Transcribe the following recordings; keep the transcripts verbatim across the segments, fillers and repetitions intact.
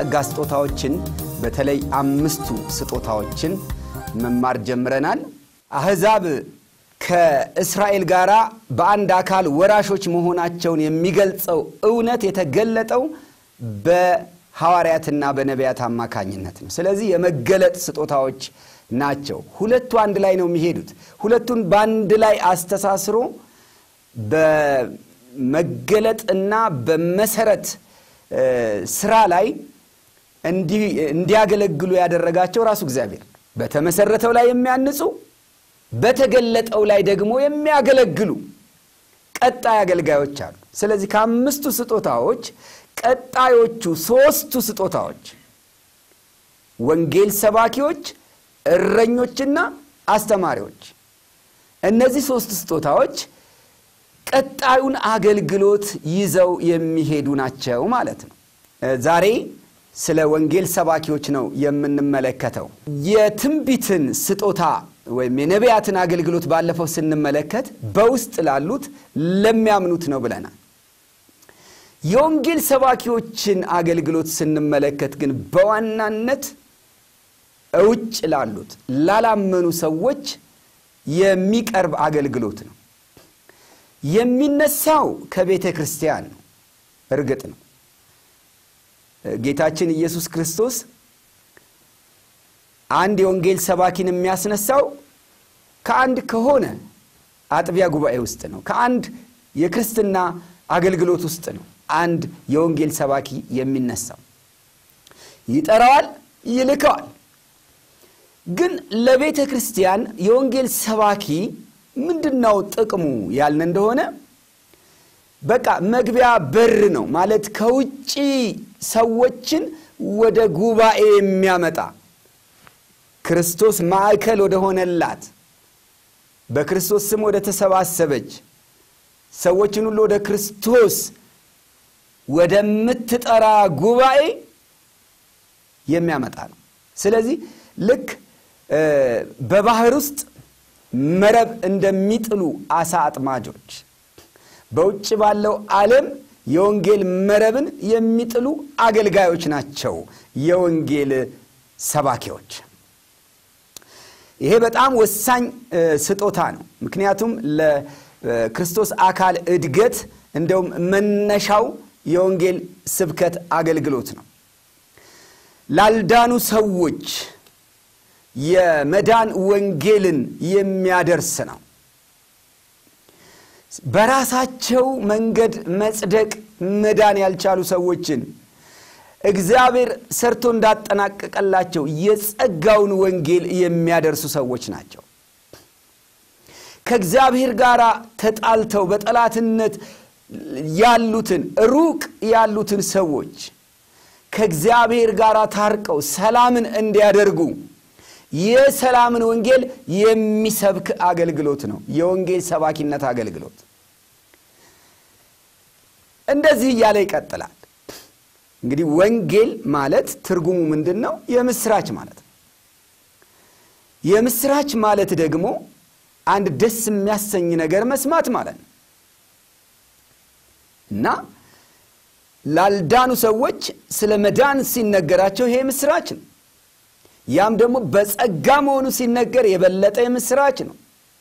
የጸጋ ስጦታዎችን በተለይ አምስቱ ስጦታዎችን መማር ጀምረናል። አህዛብ ከእስራኤል ጋራ በአንድ አካል ወራሾች መሆናቸውን የሚገልጸው እውነት የተገለጠው በሐዋርያትና በነቢያት አማካኝነት ነው። ስለዚህ የመገለጥ ስጦታዎች ናቸው። ሁለቱ አንድ ላይ ነው የሚሄዱት። ሁለቱን በአንድ ላይ አስተሳስሮ በመገለጥና በመሰረት ስራ ላይ እንዲያገለግሉ ያደረጋቸው ራሱ እግዚአብሔር በተመሰረተው ላይ የሚያንጹ በተገለጠው ላይ ደግሞ የሚያገለግሉ ቀጣይ አገልጋዮች አሉ። ስለዚህ ከአምስቱ ስጦታዎች ቀጣዮቹ ሶስቱ ስጦታዎች ወንጌል ሰባኪዎች፣ እረኞችና አስተማሪዎች፣ እነዚህ ሶስት ስጦታዎች ቀጣዩን አገልግሎት ይዘው የሚሄዱ ናቸው ማለት ነው። ዛሬ ስለ ወንጌል ሰባኪዎች ነው የምንመለከተው። የትንቢትን ስጦታ ወይም የነቢያትን አገልግሎት ባለፈው ስንመለከት በውስጥ ላሉት ለሚያምኑት ነው ብለናል። የወንጌል ሰባኪዎችን አገልግሎት ስንመለከት ግን በዋናነት ውጭ ላሉት ላላመኑ ሰዎች የሚቀርብ አገልግሎት ነው። የሚነሳው ከቤተክርስቲያን ነው። እርግጥ ነው ጌታችን ኢየሱስ ክርስቶስ አንድ የወንጌል ሰባኪን የሚያስነሳው ከአንድ ከሆነ አጥቢያ ጉባኤ ውስጥ ነው። ከአንድ የክርስትና አገልግሎት ውስጥ ነው አንድ የወንጌል ሰባኪ የሚነሳው። ይጠራዋል፣ ይልከዋል። ግን ለቤተክርስቲያን የወንጌል ሰባኪ ምንድነው ጥቅሙ ያልን እንደሆነ በቃ መግቢያ በር ነው ማለት ከውጪ ሰዎችን ወደ ጉባኤ የሚያመጣ ክርስቶስ ማዕከል ወደ ሆነላት በክርስቶስ ስም ወደ ተሰባሰበች ሰዎችን ሁሉ ወደ ክርስቶስ ወደ ምትጠራ ጉባኤ የሚያመጣ ነው። ስለዚህ ልክ በባህር ውስጥ መረብ እንደሚጥሉ አሳ አጥማጆች በውጭ ባለው ዓለም የወንጌል መረብን የሚጥሉ አገልጋዮች ናቸው የወንጌል ሰባኪዎች። ይሄ በጣም ወሳኝ ስጦታ ነው። ምክንያቱም ለክርስቶስ አካል እድገት እንደውም መነሻው የወንጌል ስብከት አገልግሎት ነው። ላልዳኑ ሰዎች የመዳን ወንጌልን የሚያደርስ ነው። በራሳቸው መንገድ መጽደቅ መዳን ያልቻሉ ሰዎችን እግዚአብሔር ሰርቶ እንዳጠናቀቀላቸው የጸጋውን ወንጌል የሚያደርሱ ሰዎች ናቸው። ከእግዚአብሔር ጋር ተጣልተው በጠላትነት ያሉትን ሩቅ ያሉትን ሰዎች ከእግዚአብሔር ጋር ታርቀው ሰላምን እንዲያደርጉ የሰላምን ወንጌል የሚሰብክ አገልግሎት ነው የወንጌል ሰባኪነት አገልግሎት። እንደዚህ ያለ ይቀጥላል። እንግዲህ ወንጌል ማለት ትርጉሙ ምንድነው? የምስራች ማለት ነው። የምስራች ማለት ደግሞ አንድ ደስ የሚያሰኝ ነገር መስማት ማለት ነው እና ላልዳኑ ሰዎች ስለ መዳን ሲነገራቸው ይሄ ምስራች ነው። ያም ደግሞ በጸጋ መሆኑ ሲነገር የበለጠ የምስራች ነው።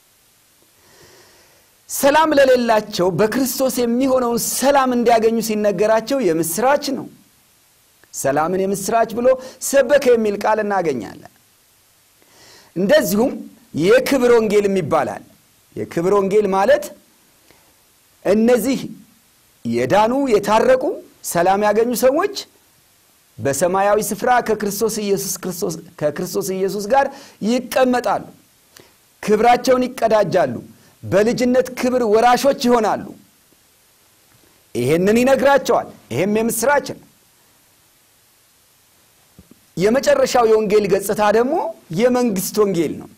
ሰላም ለሌላቸው በክርስቶስ የሚሆነውን ሰላም እንዲያገኙ ሲነገራቸው የምስራች ነው። ሰላምን የምስራች ብሎ ሰበከ የሚል ቃል እናገኛለን። እንደዚሁም የክብር ወንጌል ይባላል። የክብር ወንጌል ማለት እነዚህ የዳኑ የታረቁ ሰላም ያገኙ ሰዎች በሰማያዊ ስፍራ ከክርስቶስ ኢየሱስ ክርስቶስ ከክርስቶስ ኢየሱስ ጋር ይቀመጣሉ። ክብራቸውን ይቀዳጃሉ። በልጅነት ክብር ወራሾች ይሆናሉ። ይሄንን ይነግራቸዋል። ይሄም የምስራች ነው። የመጨረሻው የወንጌል ገጽታ ደግሞ የመንግስት ወንጌል ነው።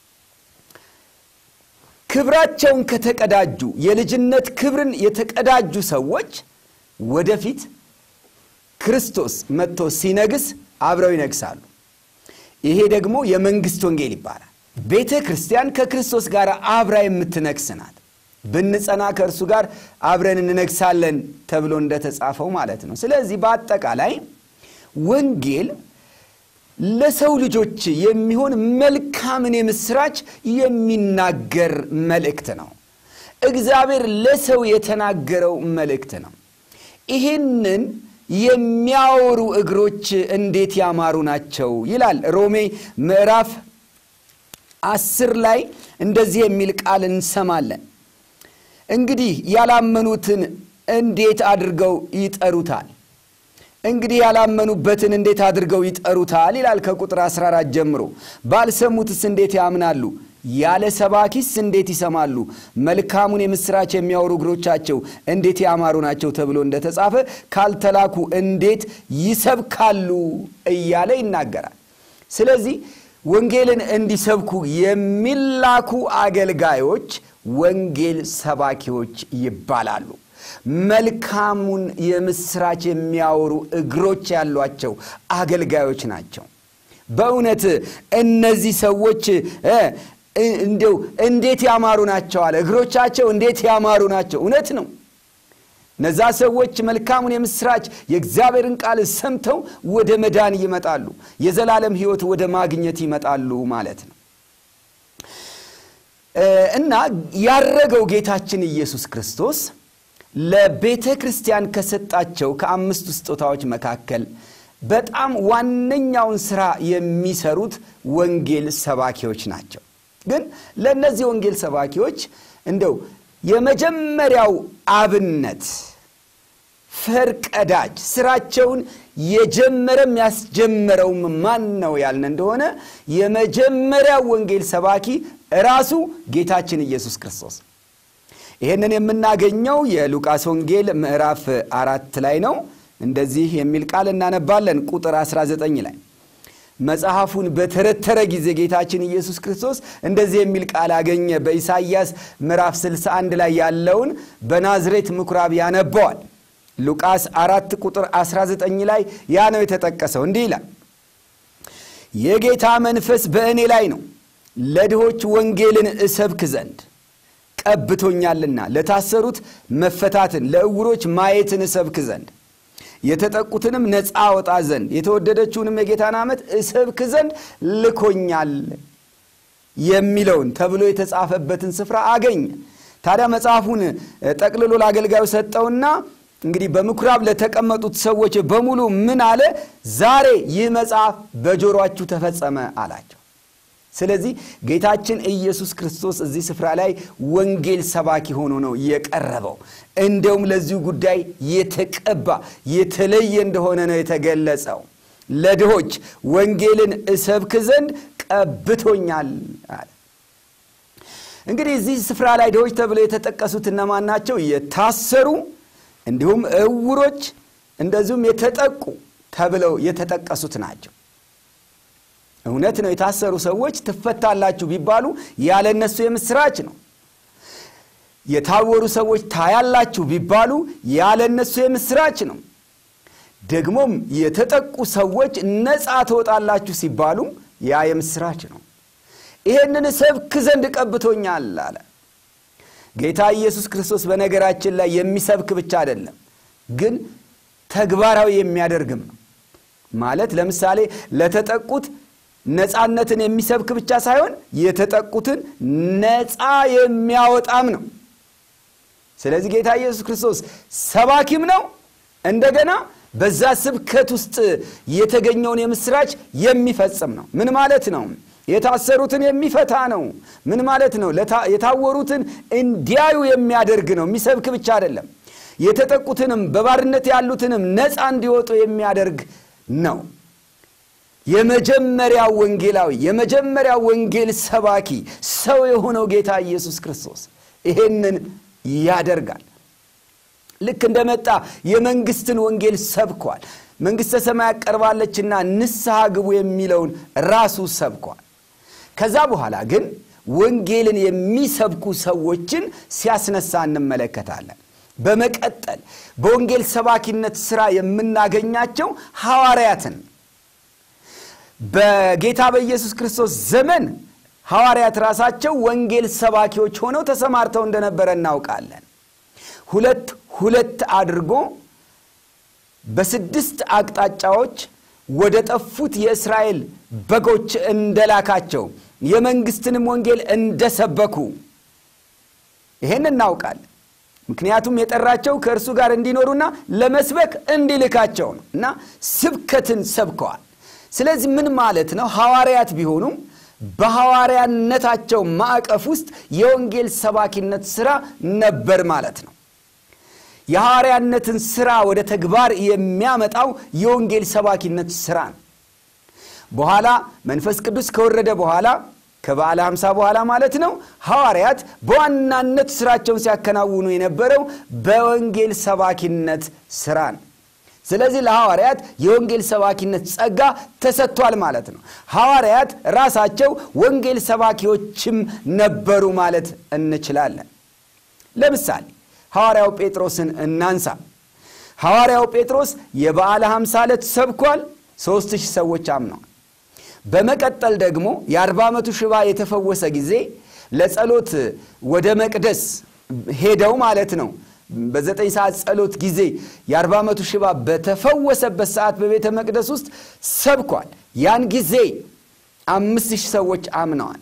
ክብራቸውን ከተቀዳጁ የልጅነት ክብርን የተቀዳጁ ሰዎች ወደፊት ክርስቶስ መጥቶ ሲነግስ አብረው ይነግሳሉ። ይሄ ደግሞ የመንግስት ወንጌል ይባላል። ቤተክርስቲያን ከክርስቶስ ጋር አብራ የምትነግስ ናት። ብንጸና ከእርሱ ጋር አብረን እንነግሳለን ተብሎ እንደተጻፈው ማለት ነው። ስለዚህ በአጠቃላይ ወንጌል ለሰው ልጆች የሚሆን መልካምን የምስራች የሚናገር መልእክት ነው። እግዚአብሔር ለሰው የተናገረው መልእክት ነው። ይህንን የሚያወሩ እግሮች እንዴት ያማሩ ናቸው ይላል ሮሜ ምዕራፍ አስር ላይ እንደዚህ የሚል ቃል እንሰማለን። እንግዲህ ያላመኑትን እንዴት አድርገው ይጠሩታል? እንግዲህ ያላመኑበትን እንዴት አድርገው ይጠሩታል ይላል ከቁጥር አስራ አራት ጀምሮ። ባልሰሙትስ እንዴት ያምናሉ? ያለ ሰባኪስ እንዴት ይሰማሉ? መልካሙን የምስራች የሚያወሩ እግሮቻቸው እንዴት ያማሩ ናቸው ተብሎ እንደተጻፈ ካልተላኩ እንዴት ይሰብካሉ እያለ ይናገራል። ስለዚህ ወንጌልን እንዲሰብኩ የሚላኩ አገልጋዮች ወንጌል ሰባኪዎች ይባላሉ። መልካሙን የምስራች የሚያወሩ እግሮች ያሏቸው አገልጋዮች ናቸው። በእውነት እነዚህ ሰዎች እንደው እንዴት ያማሩ ናቸው አለ። እግሮቻቸው እንዴት ያማሩ ናቸው። እውነት ነው። እነዛ ሰዎች መልካሙን የምስራች የእግዚአብሔርን ቃል ሰምተው ወደ መዳን ይመጣሉ፣ የዘላለም ሕይወት ወደ ማግኘት ይመጣሉ ማለት ነው። እና ያረገው ጌታችን ኢየሱስ ክርስቶስ ለቤተክርስቲያን ከሰጣቸው ከአምስቱ ስጦታዎች መካከል በጣም ዋነኛውን ሥራ የሚሰሩት ወንጌል ሰባኪዎች ናቸው። ግን ለነዚህ ወንጌል ሰባኪዎች እንደው የመጀመሪያው አብነት ፈርቀዳጅ ስራቸውን የጀመረም ያስጀመረውም ማን ነው ያልን እንደሆነ የመጀመሪያው ወንጌል ሰባኪ ራሱ ጌታችን ኢየሱስ ክርስቶስ። ይሄንን የምናገኘው የሉቃስ ወንጌል ምዕራፍ አራት ላይ ነው። እንደዚህ የሚል ቃል እናነባለን ቁጥር አስራ ዘጠኝ ላይ። መጽሐፉን በተረተረ ጊዜ ጌታችን ኢየሱስ ክርስቶስ እንደዚህ የሚል ቃል አገኘ። በኢሳይያስ ምዕራፍ ስልሳ አንድ ላይ ያለውን በናዝሬት ምኩራብ ያነባዋል። ሉቃስ አራት ቁጥር አስራ ዘጠኝ ላይ ያ ነው የተጠቀሰው። እንዲህ ይላል፣ የጌታ መንፈስ በእኔ ላይ ነው፣ ለድሆች ወንጌልን እሰብክ ዘንድ ቀብቶኛልና፣ ለታሰሩት መፈታትን፣ ለዕውሮች ማየትን እሰብክ ዘንድ፣ የተጠቁትንም ነፃ አወጣ ዘንድ፣ የተወደደችውንም የጌታን ዓመት እሰብክ ዘንድ ልኮኛል የሚለውን ተብሎ የተጻፈበትን ስፍራ አገኘ። ታዲያ መጽሐፉን ጠቅልሎ ለአገልጋዩ ሰጠውና እንግዲህ በምኩራብ ለተቀመጡት ሰዎች በሙሉ ምን አለ? ዛሬ ይህ መጽሐፍ በጆሮአችሁ ተፈጸመ አላቸው። ስለዚህ ጌታችን ኢየሱስ ክርስቶስ እዚህ ስፍራ ላይ ወንጌል ሰባኪ ሆኖ ነው የቀረበው። እንደውም ለዚህ ጉዳይ የተቀባ የተለየ እንደሆነ ነው የተገለጸው። ለድሆች ወንጌልን እሰብክ ዘንድ ቀብቶኛል አለ። እንግዲህ እዚህ ስፍራ ላይ ድሆች ተብለው የተጠቀሱት እነማን ናቸው? የታሰሩ እንዲሁም ዕውሮች እንደዚሁም የተጠቁ ተብለው የተጠቀሱት ናቸው። እውነት ነው። የታሰሩ ሰዎች ትፈታላችሁ ቢባሉ ያለ እነሱ የምስራች ነው። የታወሩ ሰዎች ታያላችሁ ቢባሉ ያለ እነሱ የምስራች ነው። ደግሞም የተጠቁ ሰዎች ነፃ ትወጣላችሁ ሲባሉ ያ የምስራች ነው። ይሄንን ሰብክ ዘንድ ቀብቶኛል አለ ጌታ ኢየሱስ ክርስቶስ። በነገራችን ላይ የሚሰብክ ብቻ አይደለም፣ ግን ተግባራዊ የሚያደርግም ነው ማለት። ለምሳሌ ለተጠቁት ነፃነትን የሚሰብክ ብቻ ሳይሆን የተጠቁትን ነፃ የሚያወጣም ነው። ስለዚህ ጌታ ኢየሱስ ክርስቶስ ሰባኪም ነው፣ እንደገና በዛ ስብከት ውስጥ የተገኘውን የምስራች የሚፈጽም ነው። ምን ማለት ነው? የታሰሩትን የሚፈታ ነው። ምን ማለት ነው? የታወሩትን እንዲያዩ የሚያደርግ ነው። የሚሰብክ ብቻ አይደለም። የተጠቁትንም በባርነት ያሉትንም ነፃ እንዲወጡ የሚያደርግ ነው። የመጀመሪያው ወንጌላዊ የመጀመሪያው ወንጌል ሰባኪ ሰው የሆነው ጌታ ኢየሱስ ክርስቶስ ይሄንን ያደርጋል። ልክ እንደመጣ የመንግስትን ወንጌል ሰብኳል። መንግስተ ሰማያት ቀርባለችና ንስሐ ግቡ የሚለውን ራሱ ሰብኳል። ከዛ በኋላ ግን ወንጌልን የሚሰብኩ ሰዎችን ሲያስነሳ እንመለከታለን። በመቀጠል በወንጌል ሰባኪነት ሥራ የምናገኛቸው ሐዋርያትን በጌታ በኢየሱስ ክርስቶስ ዘመን ሐዋርያት ራሳቸው ወንጌል ሰባኪዎች ሆነው ተሰማርተው እንደነበረ እናውቃለን። ሁለት ሁለት አድርጎ በስድስት አቅጣጫዎች ወደ ጠፉት የእስራኤል በጎች እንደላካቸው የመንግስትንም ወንጌል እንደሰበኩ ይሄን እናውቃለን። ምክንያቱም የጠራቸው ከእርሱ ጋር እንዲኖሩና ለመስበክ እንዲልካቸው ነውና ስብከትን ሰብከዋል። ስለዚህ ምን ማለት ነው? ሐዋርያት ቢሆኑም በሐዋርያነታቸው ማዕቀፍ ውስጥ የወንጌል ሰባኪነት ሥራ ነበር ማለት ነው። የሐዋርያነትን ሥራ ወደ ተግባር የሚያመጣው የወንጌል ሰባኪነት ሥራ ነው። በኋላ መንፈስ ቅዱስ ከወረደ በኋላ ከበዓለ ሃምሳ በኋላ ማለት ነው ሐዋርያት በዋናነት ሥራቸውን ሲያከናውኑ የነበረው በወንጌል ሰባኪነት ሥራ ነው። ስለዚህ ለሐዋርያት የወንጌል ሰባኪነት ጸጋ ተሰጥቷል ማለት ነው። ሐዋርያት ራሳቸው ወንጌል ሰባኪዎችም ነበሩ ማለት እንችላለን። ለምሳሌ ሐዋርያው ጴጥሮስን እናንሳ። ሐዋርያው ጴጥሮስ የበዓለ ሃምሳ ዕለት ሰብኳል። ሦስት ሺህ ሰዎች አምነዋል። በመቀጠል ደግሞ የአርባ ዓመቱ ሽባ የተፈወሰ ጊዜ ለጸሎት ወደ መቅደስ ሄደው ማለት ነው። በዘጠኝ ሰዓት ጸሎት ጊዜ የአርባ ዓመቱ ሽባ በተፈወሰበት ሰዓት በቤተ መቅደስ ውስጥ ሰብኳል። ያን ጊዜ አምስት ሺህ ሰዎች አምነዋል።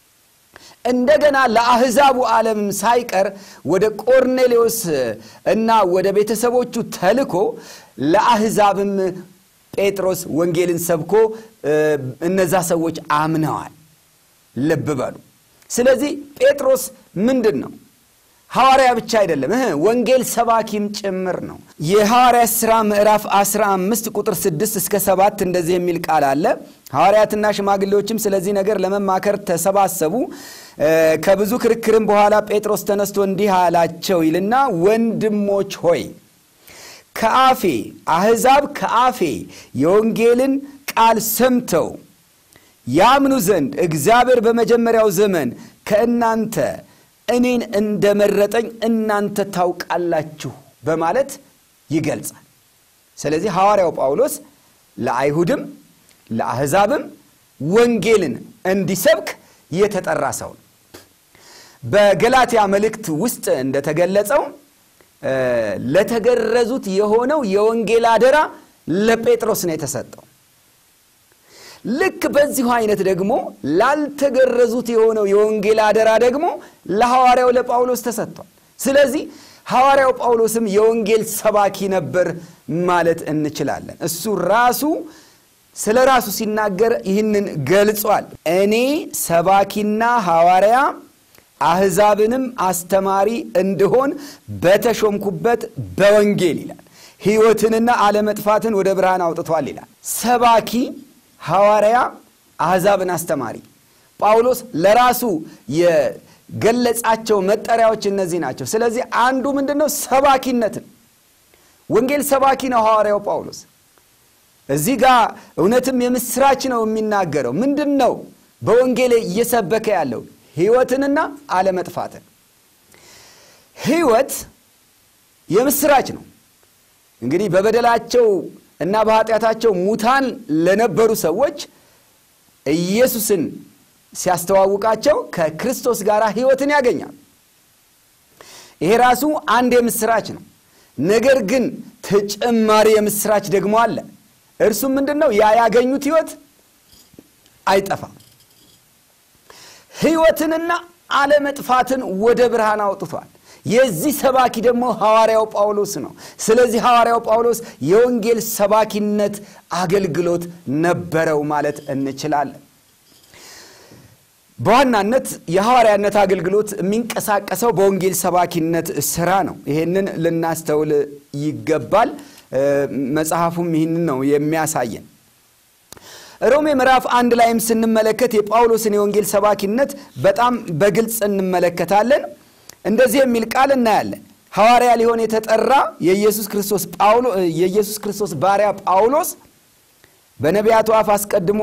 እንደገና ለአህዛቡ ዓለም ሳይቀር ወደ ቆርኔሌዎስ እና ወደ ቤተሰቦቹ ተልኮ ለአህዛብም ጴጥሮስ ወንጌልን ሰብኮ እነዛ ሰዎች አምነዋል። ልብ በሉ። ስለዚህ ጴጥሮስ ምንድነው? ሐዋርያ ብቻ አይደለም፣ ወንጌል ሰባኪም ጭምር ነው። የሐዋርያት ሥራ ምዕራፍ አስራ አምስት ቁጥር ስድስት እስከ ሰባት እንደዚህ የሚል ቃል አለ። ሐዋርያትና ሽማግሌዎችም ስለዚህ ነገር ለመማከር ተሰባሰቡ። ከብዙ ክርክርም በኋላ ጴጥሮስ ተነስቶ እንዲህ አላቸው ይልና ወንድሞች ሆይ ከአፌ አህዛብ ከአፌ የወንጌልን ቃል ሰምተው ያምኑ ዘንድ እግዚአብሔር በመጀመሪያው ዘመን ከእናንተ እኔን እንደመረጠኝ እናንተ ታውቃላችሁ በማለት ይገልጻል። ስለዚህ ሐዋርያው ጳውሎስ ለአይሁድም ለአህዛብም ወንጌልን እንዲሰብክ የተጠራ ሰው ነው። በገላትያ መልእክት ውስጥ እንደተገለጸው ለተገረዙት የሆነው የወንጌል አደራ ለጴጥሮስ ነው የተሰጠው። ልክ በዚሁ አይነት ደግሞ ላልተገረዙት የሆነው የወንጌል አደራ ደግሞ ለሐዋርያው ለጳውሎስ ተሰጥቷል። ስለዚህ ሐዋርያው ጳውሎስም የወንጌል ሰባኪ ነበር ማለት እንችላለን። እሱ ራሱ ስለ ራሱ ሲናገር ይህንን ገልጿል። እኔ ሰባኪና ሐዋርያ አህዛብንም አስተማሪ እንደሆን በተሾምኩበት በወንጌል ይላል ሕይወትንና ዓለመጥፋትን ወደ ብርሃን አውጥቷል ይላል። ሰባኪ ሐዋርያ አህዛብን አስተማሪ ጳውሎስ ለራሱ የገለጻቸው መጠሪያዎች እነዚህ ናቸው። ስለዚህ አንዱ ምንድነው? ሰባኪነት። ወንጌል ሰባኪ ነው ሐዋርያው ጳውሎስ። እዚህ ጋር እውነትም የምስራች ነው የሚናገረው። ምንድነው በወንጌል እየሰበከ ያለው? ሕይወትንና ዓለመጥፋትን። ሕይወት የምስራች ነው። እንግዲህ በበደላቸው እና በኃጢአታቸው ሙታን ለነበሩ ሰዎች ኢየሱስን ሲያስተዋውቃቸው ከክርስቶስ ጋር ሕይወትን ያገኛል። ይሄ ራሱ አንድ የምስራች ነው። ነገር ግን ተጨማሪ የምስራች ደግሞ አለ። እርሱም ምንድነው? ያ ያገኙት ሕይወት አይጠፋም። ሕይወትንና ዓለመጥፋትን ወደ ብርሃን አውጥቷል። የዚህ ሰባኪ ደግሞ ሐዋርያው ጳውሎስ ነው። ስለዚህ ሐዋርያው ጳውሎስ የወንጌል ሰባኪነት አገልግሎት ነበረው ማለት እንችላለን። በዋናነት የሐዋርያነት አገልግሎት የሚንቀሳቀሰው በወንጌል ሰባኪነት ሥራ ነው። ይሄንን ልናስተውል ይገባል። መጽሐፉም ይሄንን ነው የሚያሳየን። ሮሜ ምዕራፍ አንድ ላይም ስንመለከት የጳውሎስን የወንጌል ሰባኪነት በጣም በግልጽ እንመለከታለን። እንደዚህ የሚል ቃል እናያለን። ሐዋርያ ሊሆን የተጠራ የኢየሱስ ክርስቶስ ጳውሎስ የኢየሱስ ክርስቶስ ባሪያ ጳውሎስ በነቢያቱ አፍ አስቀድሞ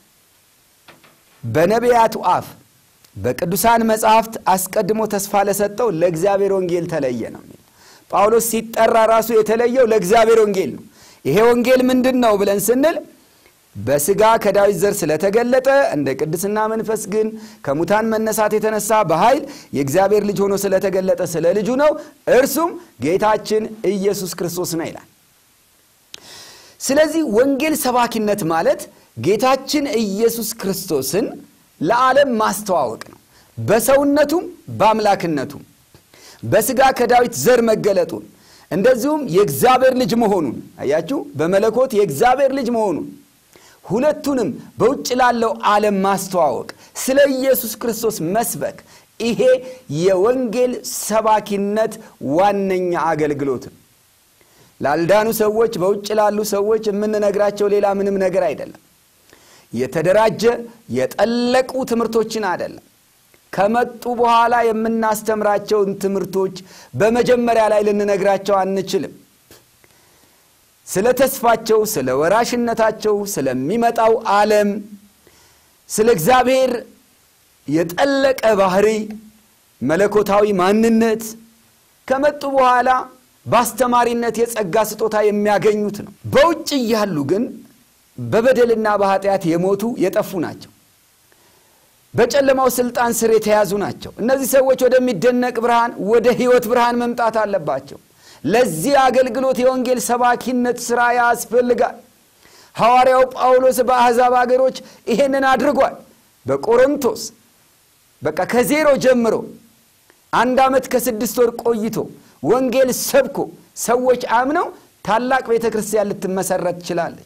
በነቢያቱ አፍ በቅዱሳን መጻሕፍት አስቀድሞ ተስፋ ለሰጠው ለእግዚአብሔር ወንጌል ተለየ ነው። ጳውሎስ ሲጠራ ራሱ የተለየው ለእግዚአብሔር ወንጌል ነው። ይሄ ወንጌል ምንድነው ብለን ስንል በስጋ ከዳዊት ዘር ስለተገለጠ እንደ ቅድስና መንፈስ ግን ከሙታን መነሳት የተነሳ በኃይል የእግዚአብሔር ልጅ ሆኖ ስለተገለጠ ስለ ልጁ ነው። እርሱም ጌታችን ኢየሱስ ክርስቶስ ነው ይላል። ስለዚህ ወንጌል ሰባኪነት ማለት ጌታችን ኢየሱስ ክርስቶስን ለዓለም ማስተዋወቅ ነው። በሰውነቱም በአምላክነቱም በስጋ ከዳዊት ዘር መገለጡን እንደዚሁም የእግዚአብሔር ልጅ መሆኑን አያችሁ በመለኮት የእግዚአብሔር ልጅ መሆኑን ሁለቱንም በውጭ ላለው ዓለም ማስተዋወቅ ስለ ኢየሱስ ክርስቶስ መስበክ ይሄ የወንጌል ሰባኪነት ዋነኛ አገልግሎት ላልዳኑ ሰዎች በውጭ ላሉ ሰዎች የምንነግራቸው ሌላ ምንም ነገር አይደለም። የተደራጀ የጠለቁ ትምርቶችን አይደለም። ከመጡ በኋላ የምናስተምራቸው ትምርቶች በመጀመሪያ ላይ ልንነግራቸው አንችልም። ስለ ተስፋቸው ስለ ወራሽነታቸው ስለሚመጣው ዓለም ስለ እግዚአብሔር የጠለቀ ባህሪ መለኮታዊ ማንነት ከመጡ በኋላ ባስተማሪነት የጸጋ ስጦታ የሚያገኙት ነው። በውጭ ያሉ ግን በበደልና በኃጢአት የሞቱ የጠፉ ናቸው። በጨለማው ስልጣን ስር የተያዙ ናቸው። እነዚህ ሰዎች ወደሚደነቅ ብርሃን ወደ ሕይወት ብርሃን መምጣት አለባቸው። ለዚህ አገልግሎት የወንጌል ሰባኪነት ሥራ ያስፈልጋል። ሐዋርያው ጳውሎስ በአሕዛብ አገሮች ይሄንን አድርጓል። በቆሮንቶስ በቃ ከዜሮ ጀምሮ አንድ ዓመት ከስድስት ወር ቆይቶ ወንጌል ሰብኮ ሰዎች አምነው ታላቅ ቤተክርስቲያን ልትመሰረት ይችላልች።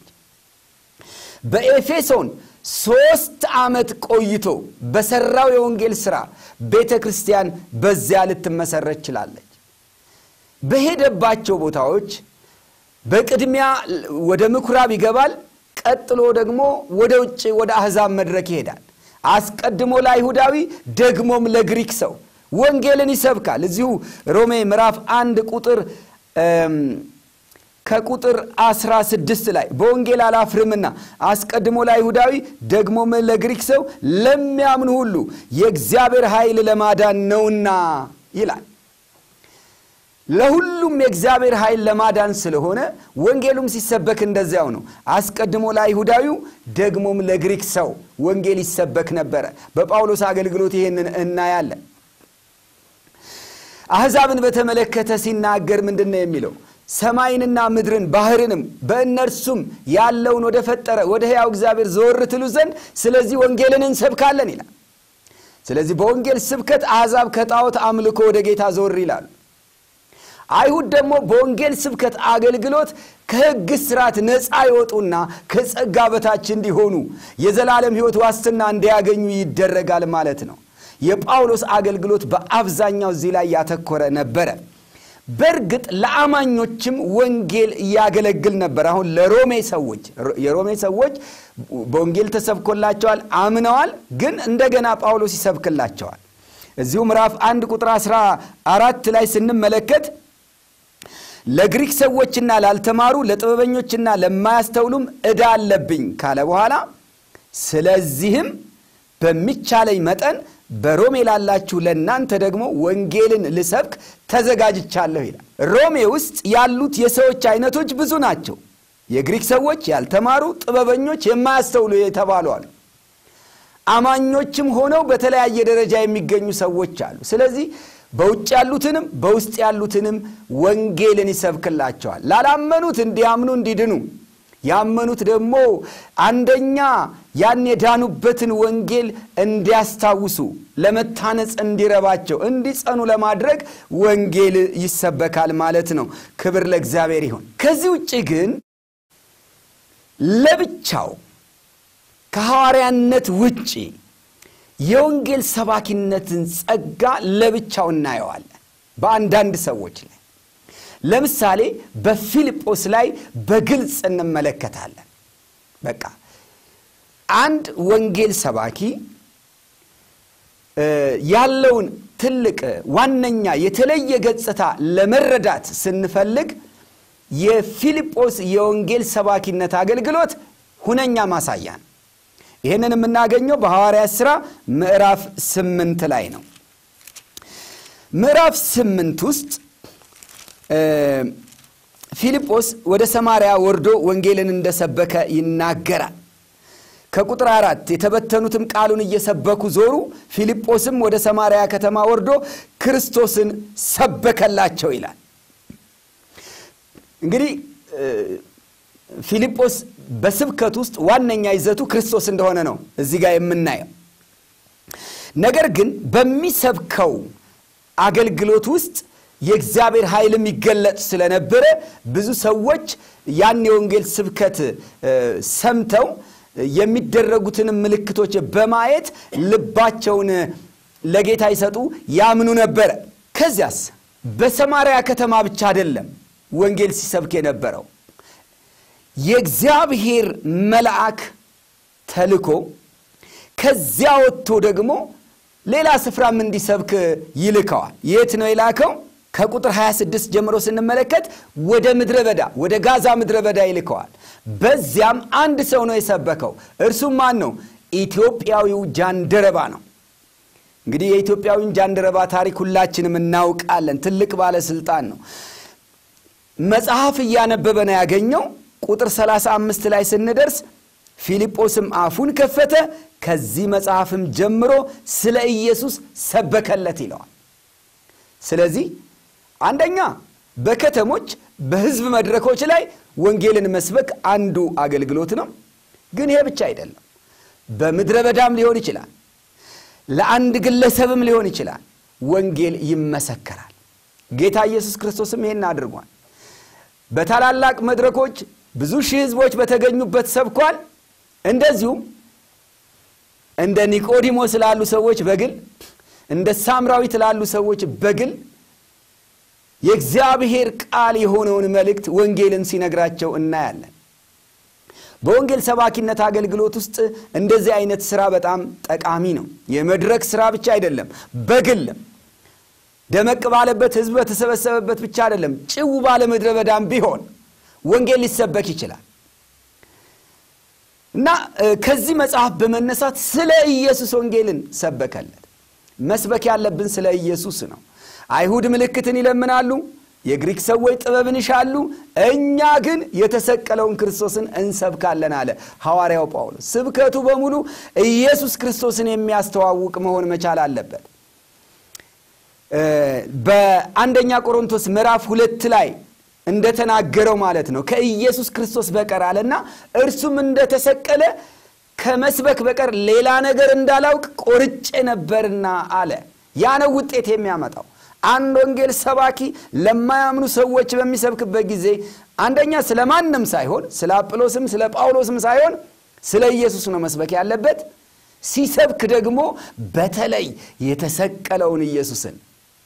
በኤፌሶን ሶስት ዓመት ቆይቶ በሰራው የወንጌል ሥራ ቤተክርስቲያን በዚያ ልትመሰረት ይችላልች። በሄደባቸው ቦታዎች በቅድሚያ ወደ ምኩራብ ይገባል። ቀጥሎ ደግሞ ወደ ውጭ ወደ አሕዛብ መድረክ ይሄዳል። አስቀድሞ ለአይሁዳዊ ደግሞም ለግሪክ ሰው ወንጌልን ይሰብካል። እዚሁ ሮሜ ምዕራፍ አንድ ቁጥር ከቁጥር አስራ ስድስት ላይ በወንጌል አላፍርምና አስቀድሞ ለአይሁዳዊ ደግሞም ለግሪክ ሰው ለሚያምኑ ሁሉ የእግዚአብሔር ኃይል ለማዳን ነውና ይላል። ለሁሉም የእግዚአብሔር ኃይል ለማዳን ስለሆነ ወንጌሉም ሲሰበክ እንደዚያው ነው። አስቀድሞ ለአይሁዳዊው ደግሞም ለግሪክ ሰው ወንጌል ይሰበክ ነበር። በጳውሎስ አገልግሎት ይሄንን እናያለን። አሕዛብን በተመለከተ ሲናገር ምንድነው የሚለው? ሰማይንና ምድርን ባህርንም በእነርሱም ያለውን ወደ ፈጠረ ወደ ሕያው እግዚአብሔር ዘወር ትሉ ዘንድ ስለዚህ ወንጌልን እንሰብካለን ይላል። ስለዚህ በወንጌል ስብከት አሕዛብ ከጣዖት አምልኮ ወደ ጌታ ዘወር ይላሉ። አይሁድ ደግሞ በወንጌል ስብከት አገልግሎት ከሕግ ሥርዓት ነፃ ይወጡና ከጸጋ በታች እንዲሆኑ የዘላለም ሕይወት ዋስትና እንዲያገኙ ይደረጋል ማለት ነው። የጳውሎስ አገልግሎት በአብዛኛው እዚህ ላይ ያተኮረ ነበር። በርግጥ ለአማኞችም ወንጌል ያገለግል ነበር። አሁን ለሮሜ ሰዎች የሮሜ ሰዎች በወንጌል ተሰብኮላቸዋል፣ አምነዋል። ግን እንደገና ጳውሎስ ይሰብክላቸዋል። እዚሁ ምዕራፍ አንድ ቁጥር አስራ አራት ላይ ስንመለከት ለግሪክ ሰዎችና ላልተማሩ ለጥበበኞችና ለማያስተውሉም ዕዳ አለብኝ ካለ በኋላ ስለዚህም በሚቻለኝ መጠን በሮሜ ላላችሁ ለናንተ ደግሞ ወንጌልን ልሰብክ ተዘጋጅቻለሁ ይላል። ሮሜ ውስጥ ያሉት የሰዎች አይነቶች ብዙ ናቸው። የግሪክ ሰዎች፣ ያልተማሩ፣ ጥበበኞች፣ የማያስተውሉ የተባሉ አሉ። አማኞችም ሆነው በተለያየ ደረጃ የሚገኙ ሰዎች አሉ። ስለዚህ በውጭ ያሉትንም በውስጥ ያሉትንም ወንጌልን ይሰብክላቸዋል። ላላመኑት እንዲያምኑ እንዲድኑ፣ ያመኑት ደግሞ አንደኛ ያን የዳኑበትን ወንጌል እንዲያስታውሱ ለመታነጽ እንዲረባቸው እንዲጸኑ ለማድረግ ወንጌል ይሰበካል ማለት ነው። ክብር ለእግዚአብሔር ይሁን። ከዚህ ውጪ ግን ለብቻው ከሐዋርያነት ውጪ የወንጌል ሰባኪነትን ጸጋ ለብቻው እናየዋለን በአንዳንድ ሰዎች ላይ። ለምሳሌ በፊልጶስ ላይ በግልጽ እንመለከታለን። በቃ አንድ ወንጌል ሰባኪ ያለውን ትልቅ ዋነኛ የተለየ ገጽታ ለመረዳት ስንፈልግ የፊልጶስ የወንጌል ሰባኪነት አገልግሎት ሁነኛ ማሳያ ነው። ይሄንን የምናገኘው በሐዋርያት ሥራ ምዕራፍ ስምንት ላይ ነው። ምዕራፍ ስምንት ውስጥ ፊልጶስ ወደ ሰማርያ ወርዶ ወንጌልን እንደሰበከ ይናገራል። ከቁጥር አራት የተበተኑትም ቃሉን እየሰበኩ ዞሩ። ፊልጶስም ወደ ሰማርያ ከተማ ወርዶ ክርስቶስን ሰበከላቸው ይላል። እንግዲህ ፊልጶስ በስብከት ውስጥ ዋነኛ ይዘቱ ክርስቶስ እንደሆነ ነው እዚህ ጋር የምናየው። ነገር ግን በሚሰብከው አገልግሎት ውስጥ የእግዚአብሔር ኃይልም ይገለጽ ስለነበረ ብዙ ሰዎች ያን የወንጌል ስብከት ሰምተው የሚደረጉትን ምልክቶች በማየት ልባቸውን ለጌታ ይሰጡ ያምኑ ነበር። ከዚያስ በሰማርያ ከተማ ብቻ አይደለም ወንጌል ሲሰብክ የነበረው። የእግዚአብሔር መልአክ ተልኮ ከዚያ ወጥቶ ደግሞ ሌላ ስፍራም እንዲሰብክ ይልከዋል። የት ነው የላከው? ከቁጥር ሃያ ስድስት ጀምሮ ስንመለከት ወደ ምድረ በዳ ወደ ጋዛ ምድረ በዳ ይልከዋል። በዚያም አንድ ሰው ነው የሰበከው። እርሱም ማን ነው? ኢትዮጵያዊው ጃንደረባ ነው። እንግዲህ የኢትዮጵያዊውን ጃንደረባ ታሪክ ሁላችንም እናውቃለን። ትልቅ ባለስልጣን ነው። መጽሐፍ እያነበበ ነው ያገኘው። ቁጥር ሰላሳ አምስት ላይ ስንደርስ ፊልጶስም አፉን ከፈተ፣ ከዚህ መጽሐፍም ጀምሮ ስለ ኢየሱስ ሰበከለት ይለዋል። ስለዚህ አንደኛ በከተሞች በህዝብ መድረኮች ላይ ወንጌልን መስበክ አንዱ አገልግሎት ነው። ግን ይሄ ብቻ አይደለም። በምድረ በዳም ሊሆን ይችላል፣ ለአንድ ግለሰብም ሊሆን ይችላል። ወንጌል ይመሰከራል። ጌታ ኢየሱስ ክርስቶስም ይሄን አድርጓል። በታላላቅ መድረኮች ብዙ ሺህ ህዝቦች በተገኙበት ሰብኳል። እንደዚሁም እንደ ኒቆዲሞስ ላሉ ሰዎች በግል እንደ ሳምራዊት ላሉ ሰዎች በግል የእግዚአብሔር ቃል የሆነውን መልእክት ወንጌልን ሲነግራቸው እናያለን። በወንጌል ሰባኪነት አገልግሎት ውስጥ እንደዚህ አይነት ሥራ በጣም ጠቃሚ ነው። የመድረክ ሥራ ብቻ አይደለም፣ በግል ደመቅ ባለበት ህዝብ በተሰበሰበበት ብቻ አይደለም፣ ጭው ባለ ምድረ በዳም ቢሆን ወንጌል ሊሰበክ ይችላል። እና ከዚህ መጽሐፍ በመነሳት ስለ ኢየሱስ ወንጌልን ሰበከለት። መስበክ ያለብን ስለ ኢየሱስ ነው። አይሁድ ምልክትን ይለምናሉ፣ የግሪክ ሰዎች ጥበብን ይሻሉ፣ እኛ ግን የተሰቀለውን ክርስቶስን እንሰብካለን አለ ሐዋርያው ጳውሎስ። ስብከቱ በሙሉ ኢየሱስ ክርስቶስን የሚያስተዋውቅ መሆን መቻል አለበት። በአንደኛ ቆሮንቶስ ምዕራፍ ሁለት ላይ እንደተናገረው ማለት ነው ከኢየሱስ ክርስቶስ በቀር አለና እርሱም እንደተሰቀለ ከመስበክ በቀር ሌላ ነገር እንዳላውቅ ቆርጬ ነበርና አለ። ያ ነው ውጤት የሚያመጣው። አንድ ወንጌል ሰባኪ ለማያምኑ ሰዎች በሚሰብክበት ጊዜ አንደኛ ስለማንም ሳይሆን ስለ አጵሎስም ስለ ጳውሎስም ሳይሆን ስለ ኢየሱስ ነው መስበክ ያለበት። ሲሰብክ ደግሞ በተለይ የተሰቀለውን ኢየሱስን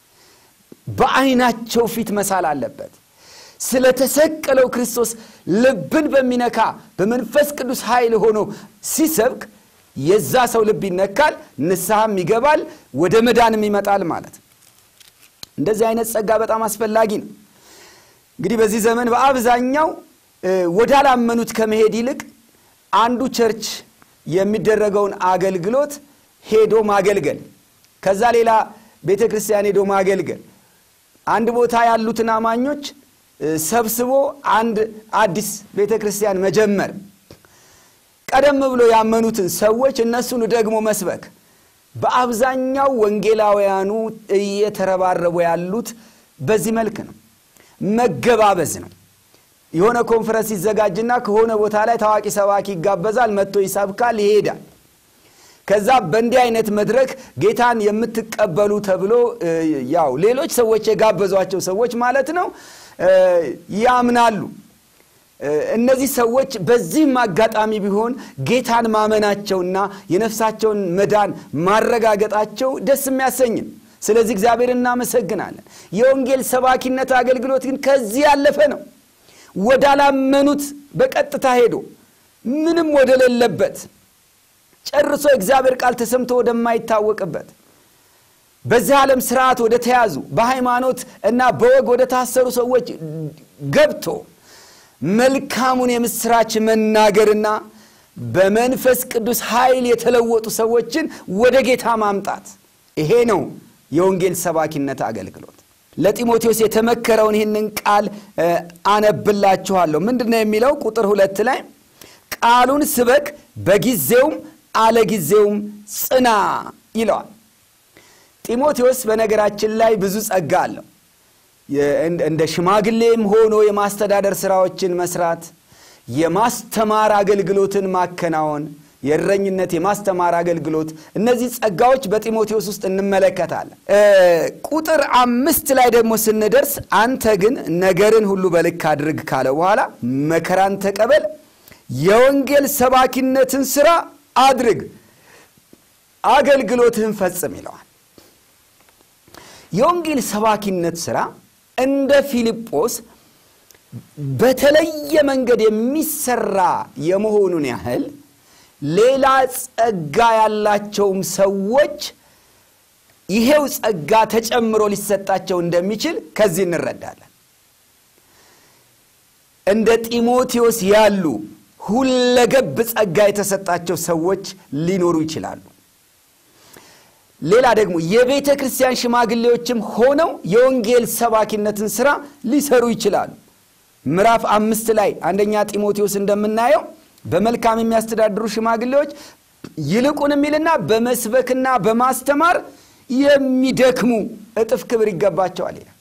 በአይናቸው ፊት መሳል አለበት። ስለ ተሰቀለው ክርስቶስ ልብን በሚነካ በመንፈስ ቅዱስ ኃይል ሆኖ ሲሰብክ የዛ ሰው ልብ ይነካል፣ ንስሐም ይገባል፣ ወደ መዳንም ይመጣል ማለት። እንደዚህ አይነት ጸጋ በጣም አስፈላጊ ነው። እንግዲህ በዚህ ዘመን በአብዛኛው ወዳላመኑት ከመሄድ ይልቅ አንዱ ቸርች የሚደረገውን አገልግሎት ሄዶ ማገልገል፣ ከዛ ሌላ ቤተክርስቲያን ሄዶ ማገልገል፣ አንድ ቦታ ያሉትን አማኞች ሰብስቦ አንድ አዲስ ቤተክርስቲያን መጀመር፣ ቀደም ብሎ ያመኑትን ሰዎች እነሱን ደግሞ መስበክ። በአብዛኛው ወንጌላውያኑ እየተረባረቡ ያሉት በዚህ መልክ ነው። መገባበዝ ነው። የሆነ ኮንፈረንስ ይዘጋጅና ከሆነ ቦታ ላይ ታዋቂ ሰባኪ ይጋበዛል፣ መጥቶ ይሰብካል፣ ይሄዳል። ከዛ በእንዲህ አይነት መድረክ ጌታን የምትቀበሉ ተብሎ ያው ሌሎች ሰዎች የጋበዟቸው ሰዎች ማለት ነው ያምናሉ። እነዚህ ሰዎች በዚህ ማጋጣሚ ቢሆን ጌታን ማመናቸውና የነፍሳቸውን መዳን ማረጋገጣቸው ደስ የሚያሰኝ። ስለዚህ እግዚአብሔርን እናመሰግናለን። የወንጌል ሰባኪነት አገልግሎት ግን ከዚህ ያለፈ ነው። ወዳላመኑት በቀጥታ ሄዶ ምንም ወደሌለበት ጨርሶ እግዚአብሔር ቃል ተሰምቶ ወደማይታወቅበት በዚህ ዓለም ስርዓት ወደ ተያዙ በሃይማኖት እና በወግ ወደ ታሰሩ ሰዎች ገብቶ መልካሙን የምስራች መናገርና በመንፈስ ቅዱስ ኃይል የተለወጡ ሰዎችን ወደ ጌታ ማምጣት፣ ይሄ ነው የወንጌል ሰባኪነት አገልግሎት። ለጢሞቴዎስ የተመከረውን ይህንን ቃል አነብላችኋለሁ። ምንድነው የሚለው? ቁጥር ሁለት ላይ ቃሉን ስበክ፣ በጊዜውም አለጊዜውም ጽና ይለዋል። ጢሞቴዎስ በነገራችን ላይ ብዙ ጸጋ አለው። እንደ ሽማግሌም ሆኖ የማስተዳደር ስራዎችን መስራት፣ የማስተማር አገልግሎትን ማከናወን የእረኝነት የማስተማር አገልግሎት እነዚህ ጸጋዎች በጢሞቴዎስ ውስጥ እንመለከታለን። ቁጥር አምስት ላይ ደግሞ ስንደርስ አንተ ግን ነገርን ሁሉ በልክ አድርግ ካለ በኋላ መከራን ተቀበል የወንጌል ሰባኪነትን ሥራ አድርግ አገልግሎትህን ፈጽም ይለዋል። የወንጌል ሰባኪነት ሥራ እንደ ፊልጶስ በተለየ መንገድ የሚሰራ የመሆኑን ያህል ሌላ ጸጋ ያላቸውም ሰዎች ይሄው ጸጋ ተጨምሮ ሊሰጣቸው እንደሚችል ከዚህ እንረዳለን። እንደ ጢሞቴዎስ ያሉ ሁለገብ ጸጋ የተሰጣቸው ሰዎች ሊኖሩ ይችላሉ። ሌላ ደግሞ የቤተክርስቲያን ሽማግሌዎችም ሆነው የወንጌል ሰባኪነትን ሥራ ሊሰሩ ይችላሉ። ምዕራፍ አምስት ላይ አንደኛ ጢሞቴዎስ እንደምናየው በመልካም የሚያስተዳድሩ ሽማግሌዎች ይልቁንም ይልና በመስበክና በማስተማር የሚደክሙ እጥፍ ክብር ይገባቸዋል ይላል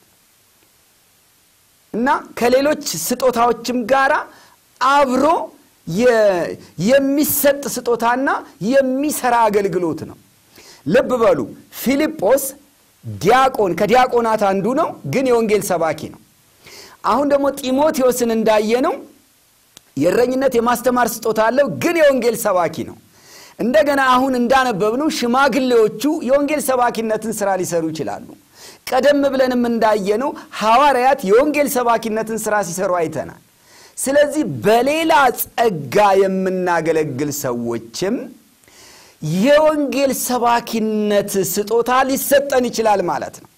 እና ከሌሎች ስጦታዎችም ጋር አብሮ የሚሰጥ ስጦታና የሚሰራ አገልግሎት ነው። ልብ በሉ ፊልጶስ ዲያቆን ከዲያቆናት አንዱ ነው፣ ግን የወንጌል ሰባኪ ነው። አሁን ደግሞ ጢሞቴዎስን እንዳየነው የእረኝነት የማስተማር ስጦታ አለው፣ ግን የወንጌል ሰባኪ ነው። እንደገና አሁን እንዳነበብነው ሽማግሌዎቹ የወንጌል ሰባኪነትን ሥራ ሊሰሩ ይችላሉ። ቀደም ብለንም እንዳየነው ሐዋርያት የወንጌል ሰባኪነትን ሥራ ሲሰሩ አይተናል። ስለዚህ በሌላ ጸጋ የምናገለግል ሰዎችም የወንጌል ሰባኪነት ስጦታ ሊሰጠን ይችላል ማለት ነው።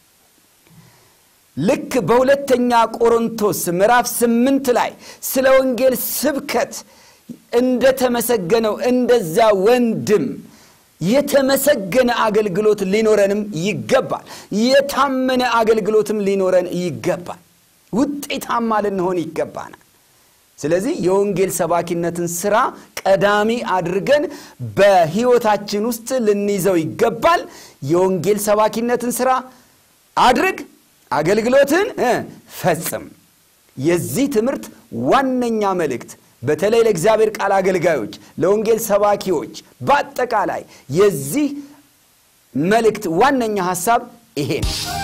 ልክ በሁለተኛ ቆሮንቶስ ምዕራፍ ስምንት ላይ ስለ ወንጌል ስብከት እንደተመሰገነው እንደዛ ወንድም የተመሰገነ አገልግሎት ሊኖረንም ይገባል። የታመነ አገልግሎትም ሊኖረን ይገባል። ውጤታማ ልንሆን ይገባናል። ስለዚህ የወንጌል ሰባኪነትን ሥራ ቀዳሚ አድርገን በሕይወታችን ውስጥ ልንይዘው ይገባል። የወንጌል ሰባኪነትን ሥራ አድርግ አገልግሎትን ፈጽም። የዚህ ትምርት ዋነኛ መልእክት በተለይ ለእግዚአብሔር ቃል አገልጋዮች ለወንጌል ሰባኪዎች በአጠቃላይ የዚህ መልእክት ዋነኛ ሐሳብ ይሄ ነው።